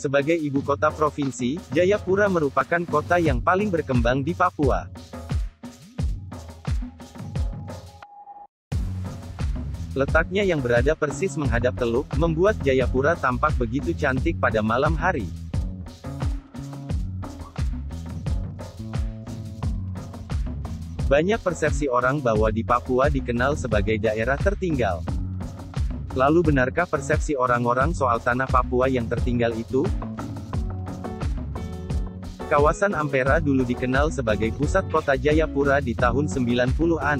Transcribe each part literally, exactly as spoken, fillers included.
Sebagai ibu kota provinsi, Jayapura merupakan kota yang paling berkembang di Papua. Letaknya yang berada persis menghadap teluk, membuat Jayapura tampak begitu cantik pada malam hari. Banyak persepsi orang bahwa di Papua dikenal sebagai daerah tertinggal. Lalu benarkah persepsi orang-orang soal tanah Papua yang tertinggal itu? Kawasan Ampera dulu dikenal sebagai pusat kota Jayapura di tahun sembilan puluhan.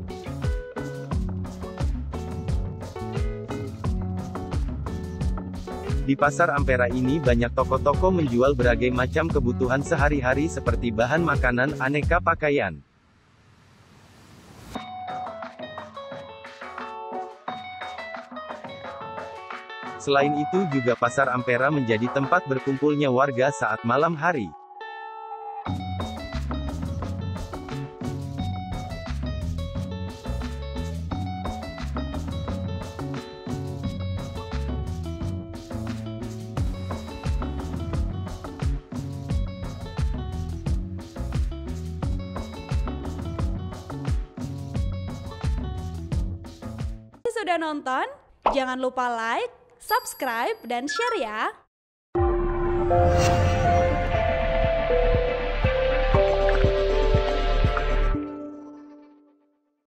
Di pasar Ampera ini banyak toko-toko menjual berbagai macam kebutuhan sehari-hari seperti bahan makanan, aneka pakaian. Selain itu juga pasar Ampera menjadi tempat berkumpulnya warga saat malam hari. Sudah nonton? Jangan lupa like, subscribe, dan share ya!